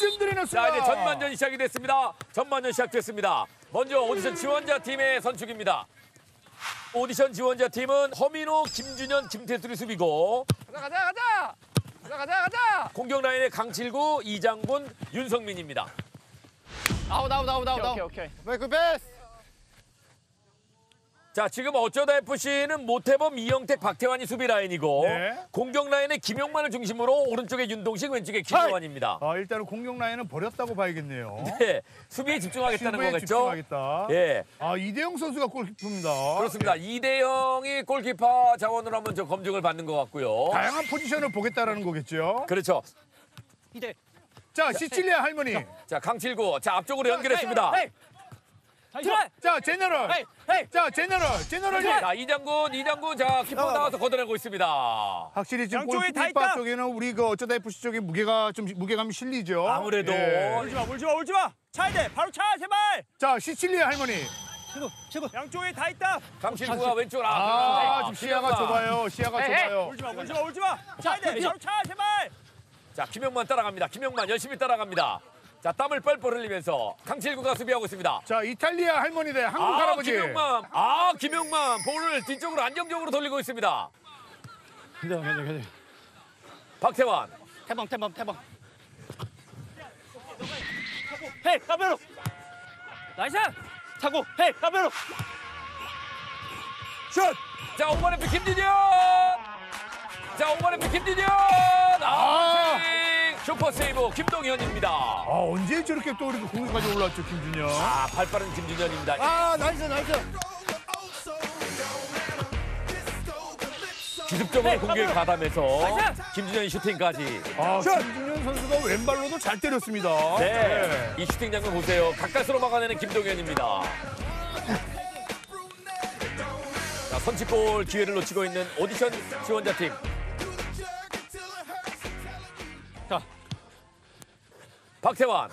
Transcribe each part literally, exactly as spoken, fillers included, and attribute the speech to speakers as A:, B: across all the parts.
A: 말씀드리겠습니다.
B: 자, 이제 전반전이 시작이 됐습니다. 전반전 시작됐습니다. 먼저 오디션 지원자 팀의 선축입니다. 오디션 지원자 팀은 허민호, 김준현, 김태술이 수비고
C: 가자 가자 가자. 가자 가자 가자.
B: 공격 라인의 강칠구, 이장군, 윤성민입니다.
C: 아웃 아웃 아웃 아웃. 오케이 오케이.
A: 메이크 베스트.
B: 자, 지금 어쩌다 에프씨는 모태범, 이영택, 박태환이 수비 라인이고
A: 네.
B: 공격 라인의 김용만을 중심으로 오른쪽에 윤동식, 왼쪽에 김효환입니다.
A: 아, 일단은 공격 라인은 버렸다고 봐야겠네요.
B: 네, 수비에 집중하겠다는
A: 수비에
B: 거겠죠?
A: 집중하겠다.
B: 예,
A: 아, 이대영 선수가 골키퍼입니다.
B: 그렇습니다. 이대영이 골키퍼 자원으로 한번 저 검증을 받는 것 같고요.
A: 다양한 포지션을 보겠다라는 거겠죠.
B: 그렇죠.
C: 이대.
A: 자, 시칠리아 할머니.
B: 자, 강칠구. 자, 앞쪽으로 연결했습니다.
C: 헤이. 헤이.
A: 자, 제너럴.
C: 헤이. 헤이.
A: 자, 제너럴. 제너럴이.
B: 자, 이장군, 이장군. 자, 키퍼 나와서 걷어내고 있습니다.
A: 확실히 지금
C: 양쪽에 다
A: 골키퍼
C: 있다.
A: 쪽에는 우리 그 어쩌다 에프씨 쪽에 무게가 좀 무게감이 실리죠.
B: 아무래도.
A: 예.
C: 울지 마 울지 마 울지 마. 차야 돼. 바로 차 제발.
A: 자, 시칠리아 할머니.
C: 최고 최고. 양쪽에 다 있다.
B: 강칠구가 왼쪽으로
A: 아,
B: 아,
A: 지금 시야가 좁아요. 시야가
C: 에이, 에이.
A: 좁아요.
C: 울지 마 울지 마 울지 마. 차야 돼. 바로 차 제발.
B: 자, 김영만 따라갑니다. 김영만 열심히 따라갑니다. 자, 땀을 뻘뻘 흘리면서 강칠구가 수비하고 있습니다.
A: 자, 이탈리아 할머니 대 한국
B: 아,
A: 할아버지.
B: 김영만. 아, 김영만. 볼을 뒤쪽으로 안정적으로 돌리고 있습니다.
C: 괜찮아 괜찮아 괜찮아.
B: 박태환.
C: 태범 태범 태범. 헤이 까베로. 나이스. 차고 헤이 까베로.
A: 슛!
B: 자, 오번 에프 김진현. 자, 오번 에프 김진현. 아, 세이빙. 슈퍼 세이브 김동현입니다.
A: 아, 언제 저렇게 또 이렇게 공격까지 올라왔죠, 김준현.
B: 아, 발 빠른 김준현입니다.
A: 아, 나이스, 나이스.
B: 기습적으로 공격에 가담해서 김준현의 슈팅까지.
A: 아, 김준현 선수가 왼발로도 잘 때렸습니다.
B: 네. 이 슈팅 장면 보세요. 가까스로 막아내는 김동현입니다. 자, 선취골 기회를 놓치고 있는 오디션 지원자 팀.
C: 자.
B: 박태환.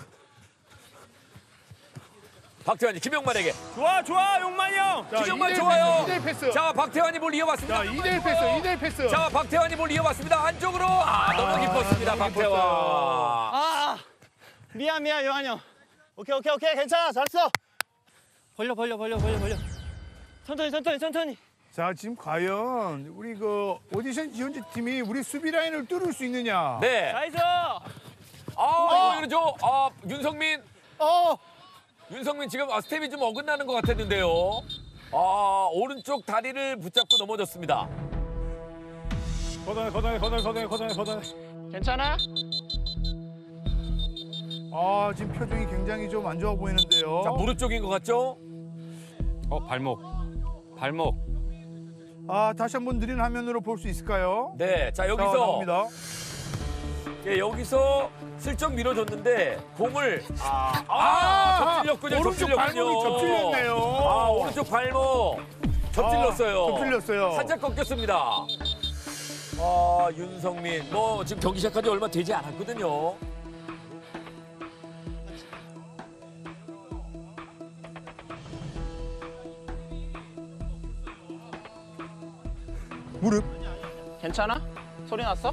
B: 박태환이 김용만에게.
C: 좋아 좋아 용만이 형.
A: 자,
B: 김용만
A: 이대 일
B: 좋아요.
A: 패스, 이대 일 패스.
B: 자, 박태환이 볼 이어봤습니다.
A: 자, 이대 일 패스, 이대 일 패스.
B: 자, 박태환이 볼 이어봤습니다. 안쪽으로. 아, 너무 깊었습니다,
A: 너무
B: 박태환.
C: 아 미안 미안 요한 형. 오케이 오케이 오케이 괜찮아 잘했어. 벌려 벌려 벌려 벌려 벌려. 천천히 천천히 천천히.
A: 자, 지금 과연 우리 그 오디션 지원자 팀이 우리 수비 라인을 뚫을 수 있느냐?
B: 네.
C: 나이스.
B: 아, 이거 이러죠. 아, 윤성민.
A: 어,
B: 윤성민 지금 아, 스텝이 좀 어긋나는 것 같았는데요. 아, 오른쪽 다리를 붙잡고 넘어졌습니다.
A: 걷어내, 걷어내, 걷어내, 걷어내, 걷어내, 걷어내.
C: 괜찮아?
A: 아, 지금 표정이 굉장히 좀 안 좋아 보이는데요.
B: 자, 무릎 쪽인 것 같죠?
D: 어, 발목. 발목.
A: 아, 다시 한번 느린 화면으로 볼 수 있을까요?
B: 네. 자,
A: 자,
B: 여기서
A: 나옵니다.
B: 예, 여기서 슬쩍 밀어줬는데 공을 아, 아,
A: 아,
B: 접질렸군요.
A: 오른쪽
B: 접질렸군요.
A: 발목이 접질렸네요.
B: 아, 오른쪽 발목 접질렀어요.
A: 아, 접질렸어요.
B: 살짝 꺾였습니다. 아, 윤성민 뭐 지금 경기 시작한 지 얼마 되지 않았거든요.
A: 무릎.
C: 괜찮아? 소리 났어?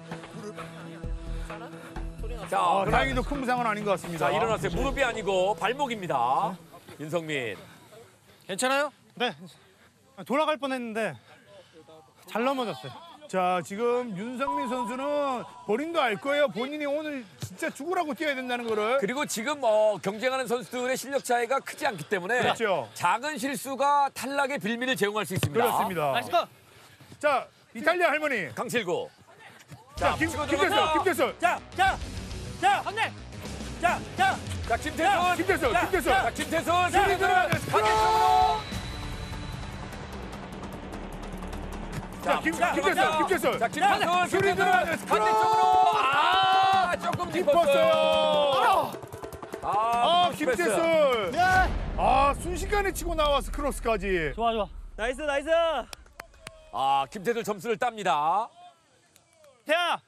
B: 자,
A: 아,
B: 그럼-
A: 다행히도 큰 부상은 아닌 것 같습니다.
B: 자, 일어났어요. 무릎이 아니고 발목입니다. 윤성민.
E: 괜찮아요? 네. 돌아갈 뻔했는데 잘 넘어졌어요.
A: 자, 지금 윤성민 선수는 본인도 알 거예요. 본인이 오늘 진짜 죽으라고 뛰어야 된다는 거를.
B: 그리고 지금 어, 경쟁하는 선수들의 실력 차이가 크지 않기 때문에
A: 그렇죠.
B: 작은 실수가 탈락의 빌미를 제공할 수 있습니다.
A: 그렇습니다.
C: 나이스 컷.
A: 자, 이탈리아 할머니.
B: 강칠구.
A: 자, 김,
B: 치고
A: 김태설,
B: 들어가서.
A: 김태설.
C: 자, 자, 자, 한대. 자, 자,
B: 자, 김태선.
A: 김태설,
C: 자,
A: 김태설.
B: 자, 김태선.
C: 자,
B: 수비 들어.
A: 자,
B: 반대쪽으로.
A: 자, 김,
B: 자,
A: 김태설,
B: 자,
A: 김태설.
B: 자, 김태선.
A: 수비
B: 김태선.
A: 들어가는 스크롤.
B: 반대쪽으로. 아, 조금 깊었어요.
A: 깊었어요.
B: 아,
A: 아,
B: 스페이스.
A: 김태술. 아, 순식간에 치고 나와서 크로스까지.
C: 좋아, 좋아. 나이스, 나이스.
B: 아, 김태선 점수를 땁니다.
C: 태야.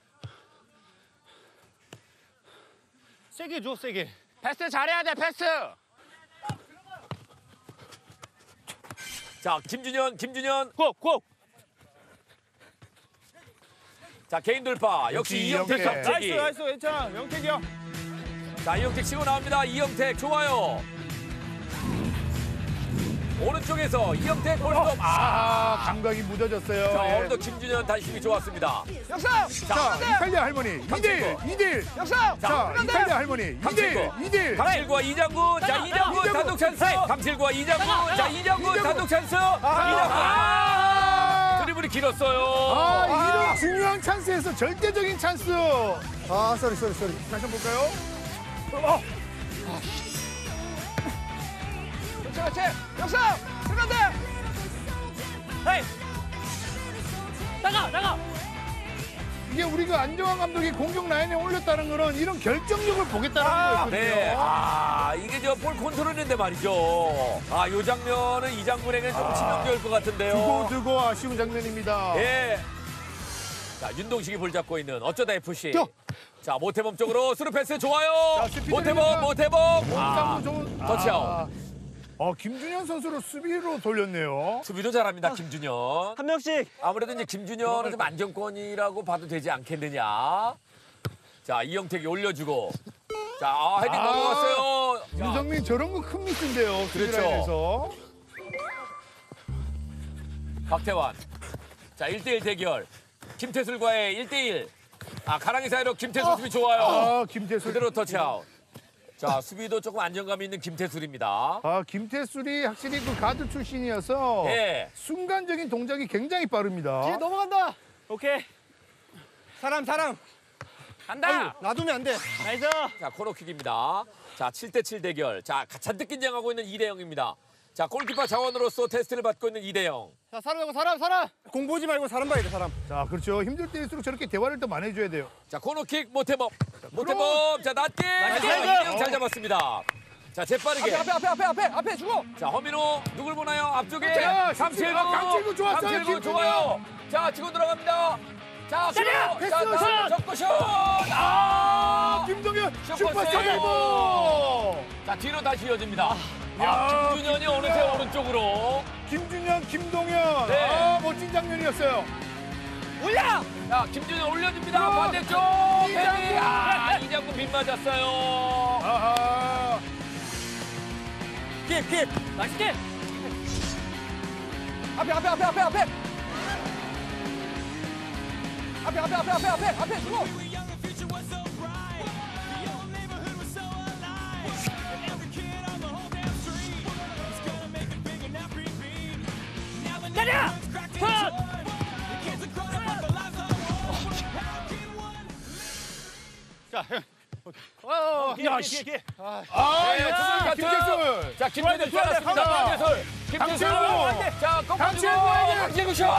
C: 세게 줘, 세게. 패스 잘해야 돼, 패스.
B: 자, 김준현, 김준현.
C: 고, 고.
B: 자, 개인 돌파. 역시
A: 역시
B: 이영택
A: 이영택.
B: 갑자기.
C: 나이스, 나이스, 괜찮아. 영택이 형.
B: 자, 이영택 치고 나옵니다. 이영택 좋아요. 오른쪽에서 이영택 오른쪽. 아,
A: 아, 감각이 무뎌졌어요.
B: 자,
A: 예.
B: 오늘도 김준현 단식이 좋았습니다.
F: 역삼!
A: 자, 이탈리아 할머니 이 대 일, 이 대 일.
F: 역삼!
A: 자, 이탈리아 할머니 이 대 일, 이 대 일.
B: 강칠구와 이장군. 자, 이장군
A: 이장군.
B: 단독 찬스. 강칠구와 이장군. 자, 이장군
A: 이장군.
B: 단독 찬스. 이장군. 아! 드리블이 길었어요.
A: 아, 이런 중요한 찬스에서 절대적인 찬스. 아, 쏘리, 쏘리, 쏘리. 다시 한번 볼까요? 어.
F: 그렇지, 그렇지! 역삼! 들어간다!
C: 헤이. 나가 나가.
A: 이게 우리가 안정환 감독이 공격 라인에 올렸다는 거는 이런 결정력을 보겠다는 거였거든요.
B: 네. 아, 이게 저 볼 컨트롤인데 말이죠. 아, 요 장면은 이장군에게는 좀 치명적일 것 같은데요.
A: 두고 두고 아쉬운 장면입니다.
B: 예. 자, 윤동식이 볼 잡고 있는 어쩌다 에프씨.
A: 저.
B: 자, 모태범 쪽으로 스루 패스 좋아요.
A: 자, 스피드
B: 모태범,
A: 됩니다.
B: 모태범. 아,
A: 아, 좋은
B: 터치아웃.
A: 아. 어, 김준현 선수를 수비로 돌렸네요.
B: 수비도 잘합니다, 김준현.
C: 한 명씩.
B: 아무래도 이제 김준현은 좀 안정권이라고 봐도 되지 않겠느냐. 자, 이영택이 올려주고. 자, 아, 헤딩
A: 아,
B: 넘어갔어요. 자,
A: 윤성민 저런 거 큰 미스인데요. 수비
B: 그렇죠.
A: 라인에서.
B: 박태환. 자, 일 대 일 대결. 김태술과의 일 대 일. 아, 가랑이 사이로 김태술 수비 좋아요.
A: 아, 김태술.
B: 그대로 터치아웃. 자, 수비도 조금 안정감 있는 김태술입니다.
A: 아, 김태술이 확실히 그 가드 출신이어서
B: 예.
A: 순간적인 동작이 굉장히 빠릅니다.
F: 뒤에 넘어간다!
C: 오케이.
F: 사람, 사람!
B: 간다!
F: 놔두면 안 돼.
C: 나이스.
B: 자, 코너킥입니다. 자, 칠 대 칠 대결. 자, 잔뜩 긴장하고 있는 이 대 영입니다. 자, 골키퍼 자원으로서 테스트를 받고 있는 이 대 영.
F: 자, 사람 하고 사람, 사람! 공 보지 말고 사람 봐야 돼, 사람.
A: 자, 그렇죠. 힘들 때일수록 저렇게 대화를 더 많이 해줘야 돼요.
B: 자, 코너킥 모태범. 모태범. 자, 낮게.
C: 나이스.
B: 이대영 잘 잡았습니다. 자, 재빠르게.
F: 앞에, 앞에, 앞에, 앞에, 앞에 주고!
B: 자, 허민호 누굴 보나요? 앞쪽에
A: 자,
B: 강칠구.
A: 아, 강칠구 좋았어요,
B: 강칠구
A: 김준현.
B: 좋아요. 자, 치고 들어갑니다. 자, 슛.
A: 패스,
B: 자,
A: 슛.
B: 자, 접고 슛. 아!
A: 김동현
B: 슈퍼
A: 슈퍼
B: 세이브.
A: 세이브.
B: 자, 뒤로 다시 이어집니다. 아,
A: 야,
B: 김준현이
A: 김준현.
B: 어느새 오른쪽으로.
A: 김준현, 김동현.
B: 네.
A: 아, 멋진 장면이었어요.
B: 올려! 자, 김준현 올려줍니다.
A: 어,
B: 반대쪽.
A: 이장군.
B: 헤딩. 아, 이장군 빗 맞았어요.
A: 아하.
C: 킵 킵. 나이스 킵.
F: 앞에, 앞에, 앞에, 앞에, 앞에! 앞에, 앞에, 앞에, 앞에, 앞에, 앞에 주고!
C: 가자.
F: 자, 형.
C: 어,
A: 야, 씨. 아,
B: 네,
A: 역시 김태술.
B: 자, 김준현 뛰어났습니다. 김태술. 김태술.
A: 강칠구.
B: 자, 꺾어주고.
A: 강칠구에게.
B: 강칠구 슛.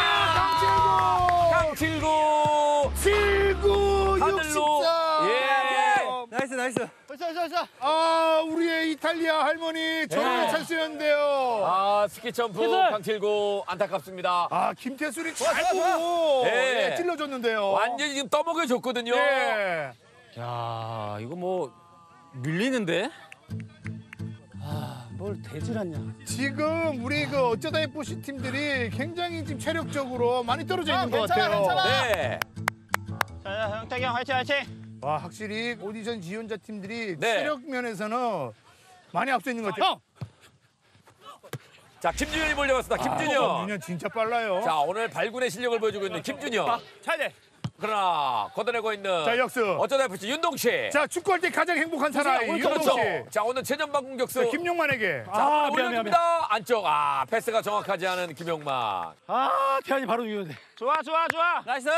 B: 아!
A: 강칠구.
B: 강칠구.
A: 칠구
B: 하늘로.
A: 육십사.
B: 예.
C: 나이스 나이스.
F: 벌써, 벌써, 벌써!
A: 아, 우리의 이탈리아 할머니 저런
B: 네.
A: 찬스였는데요.
B: 아, 스키 점프
C: 태술.
B: 강칠구 안타깝습니다.
A: 아, 김태술이
F: 좋아,
A: 잘
F: 좋아,
A: 보고
B: 네.
A: 예, 찔러줬는데요.
B: 완전히 지금 떠먹여 줬거든요.
A: 예.
C: 야 이거 뭐 밀리는데? 아뭘 대질 않냐?
A: 지금 우리 그 어쩌다 에프씨 팀들이 굉장히 지금 체력적으로 많이 떨어져 있는 것
F: 괜찮아,
A: 같아요.
F: 괜찮아.
B: 네.
C: 자 형택이 형 화이팅 화이팅.
A: 와, 확실히 오디션 지원자 팀들이
B: 네.
A: 체력 면에서는 많이 앞서 있는 것 같아요.
C: 형!
B: 자, 김준현이 몰려왔습니다. 김준현.
A: 아, 김준현 진짜 빨라요.
B: 자, 오늘 발군의 실력을 보여주고 있는 김준현.
C: 잘 돼.
B: 그러나 걷어내고 있는
A: 자, 역습.
B: 어쩌다 에프씨 윤동식.
A: 자, 축구할 때 가장 행복한 사나이 윤동
B: 그렇죠.
A: 씨.
B: 자, 오늘 최전방 공격수.
A: 자, 김용만에게.
B: 자,
C: 아, 미안, 미안,
B: 올려줍니다. 안쪽. 아, 패스가 정확하지 않은 김용만.
C: 아 태환이 바로 이겨야 돼. 좋아 좋아 좋아. 나이스.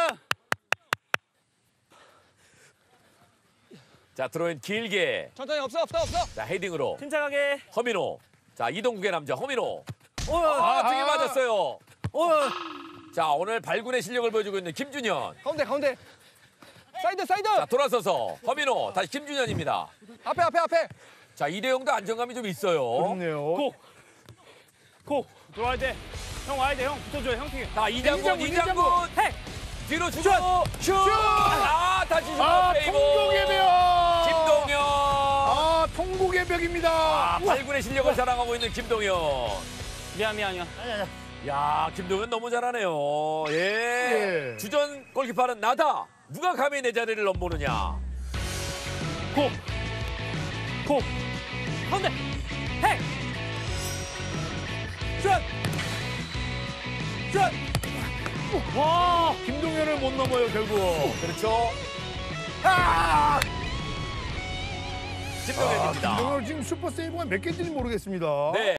B: 자, 드로인 길게.
F: 천천히, 없어, 없어, 없어!
B: 자, 헤딩으로.
C: 침착하게.
B: 허민호. 자, 이동국의 남자 허민호.
C: 오.
B: 아,
A: 아하.
B: 등에 맞았어요.
C: 오.
B: 자, 오늘 발군의 실력을 보여주고 있는 김준현.
F: 가운데, 가운데! 사이드, 사이드!
B: 자, 돌아서서 허민호. 다시 김준현입니다.
F: 앞에, 앞에, 앞에!
B: 자, 이대영도 안정감이 좀 있어요.
A: 그렇네요.
C: 고. 고. 들어와야 돼. 형 와야 돼. 형 붙어줘요. 형 팀.
B: 자, 이장군,
A: 이장군,
B: 이장군.
C: 해.
B: 뒤로 주고. 슛! 아, 다시 슛.
A: 아,
B: 페이브.
A: 통곡의 벽.
B: 김동현.
A: 아, 통곡의 벽입니다.
B: 아, 발군의 실력을 자랑하고 있는 김동현.
C: 미안 미안이야.
B: 야, 김동현 너무 잘하네요. 예.
A: 예.
B: 주전 골키퍼는 나다. 누가 감히 내 자리를 넘보느냐.
C: 고.
D: 고.
C: 가운데. 해. 슛. 슛.
B: 와,
A: 김동현을 못 넘어요 결국.
B: 그렇죠.
A: 아!
B: 김동현입니다.
A: 김동현 지금 슈퍼 세이브가 몇 개인지는 모르겠습니다.
B: 네.